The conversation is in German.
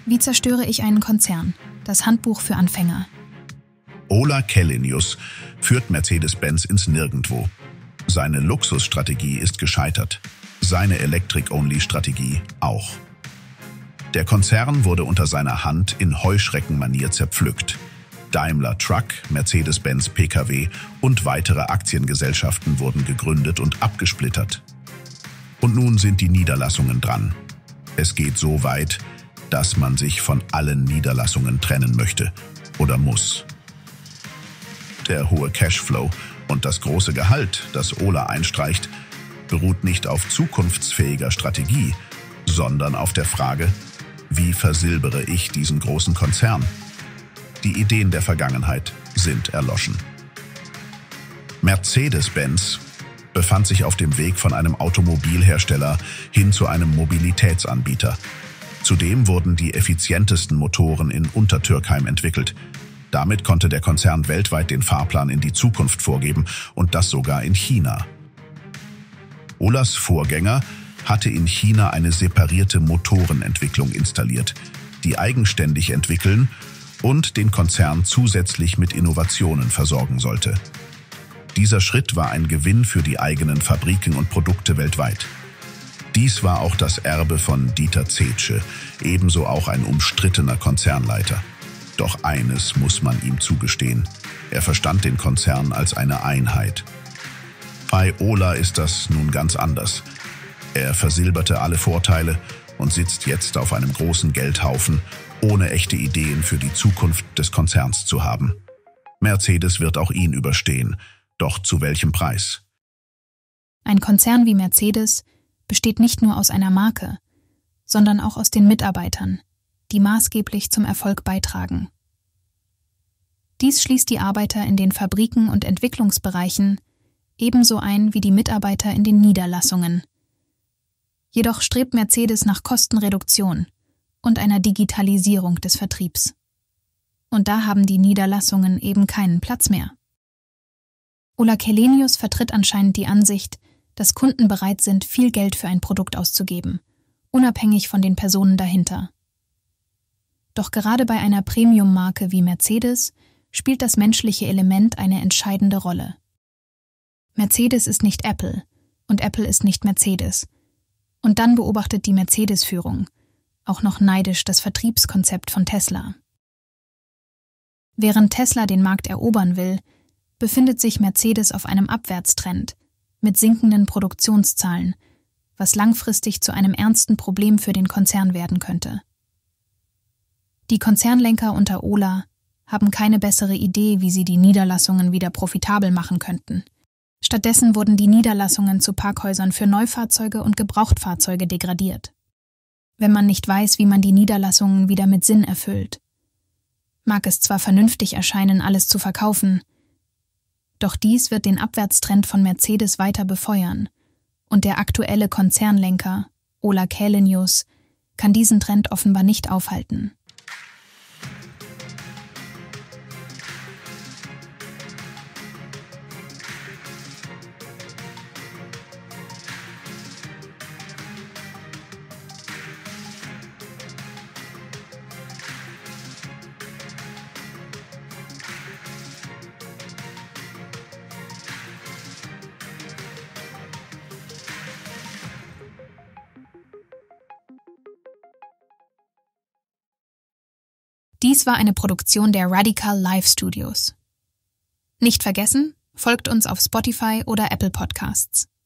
Wie zerstöre ich einen Konzern? Das Handbuch für Anfänger. Ola Källenius führt Mercedes-Benz ins Nirgendwo. Seine Luxusstrategie ist gescheitert. Seine Electric-Only-Strategie auch. Der Konzern wurde unter seiner Hand in Heuschreckenmanier zerpflückt. Daimler Truck, Mercedes-Benz Pkw und weitere Aktiengesellschaften wurden gegründet und abgesplittert. Und nun sind die Niederlassungen dran. Es geht so weit, dass man sich von allen Niederlassungen trennen möchte oder muss. Der hohe Cashflow und das große Gehalt, das Ola einstreicht, beruht nicht auf zukunftsfähiger Strategie, sondern auf der Frage, wie versilbere ich diesen großen Konzern? Die Ideen der Vergangenheit sind erloschen. Mercedes-Benz befand sich auf dem Weg von einem Automobilhersteller hin zu einem Mobilitätsanbieter. Zudem wurden die effizientesten Motoren in Untertürkheim entwickelt. Damit konnte der Konzern weltweit den Fahrplan in die Zukunft vorgeben und das sogar in China. Olas Vorgänger hatte in China eine separierte Motorenentwicklung installiert, die eigenständig entwickeln und den Konzern zusätzlich mit Innovationen versorgen sollte. Dieser Schritt war ein Gewinn für die eigenen Fabriken und Produkte weltweit. Dies war auch das Erbe von Dieter Zetsche, ebenso auch ein umstrittener Konzernleiter. Doch eines muss man ihm zugestehen: Er verstand den Konzern als eine Einheit. Bei Ola ist das nun ganz anders. Er versilberte alle Vorteile und sitzt jetzt auf einem großen Geldhaufen, ohne echte Ideen für die Zukunft des Konzerns zu haben. Mercedes wird auch ihn überstehen, doch zu welchem Preis? Ein Konzern wie Mercedes besteht nicht nur aus einer Marke, sondern auch aus den Mitarbeitern, die maßgeblich zum Erfolg beitragen. Dies schließt die Arbeiter in den Fabriken und Entwicklungsbereichen ebenso ein wie die Mitarbeiter in den Niederlassungen. Jedoch strebt Mercedes nach Kostenreduktion und einer Digitalisierung des Vertriebs. Und da haben die Niederlassungen eben keinen Platz mehr. Ola Källenius vertritt anscheinend die Ansicht, dass Kunden bereit sind, viel Geld für ein Produkt auszugeben, unabhängig von den Personen dahinter. Doch gerade bei einer Premium-Marke wie Mercedes spielt das menschliche Element eine entscheidende Rolle. Mercedes ist nicht Apple und Apple ist nicht Mercedes. Und dann beobachtet die Mercedes-Führung auch noch neidisch das Vertriebskonzept von Tesla. Während Tesla den Markt erobern will, befindet sich Mercedes auf einem Abwärtstrend mit sinkenden Produktionszahlen, was langfristig zu einem ernsten Problem für den Konzern werden könnte. Die Konzernlenker unter Ola haben keine bessere Idee, wie sie die Niederlassungen wieder profitabel machen könnten. Stattdessen wurden die Niederlassungen zu Parkhäusern für Neufahrzeuge und Gebrauchtfahrzeuge degradiert. Wenn man nicht weiß, wie man die Niederlassungen wieder mit Sinn erfüllt. Mag es zwar vernünftig erscheinen, alles zu verkaufen, doch dies wird den Abwärtstrend von Mercedes weiter befeuern und der aktuelle Konzernlenker, Ola Källenius, kann diesen Trend offenbar nicht aufhalten. Dies war eine Produktion der Radical Live Studios. Nicht vergessen, folgt uns auf Spotify oder Apple Podcasts.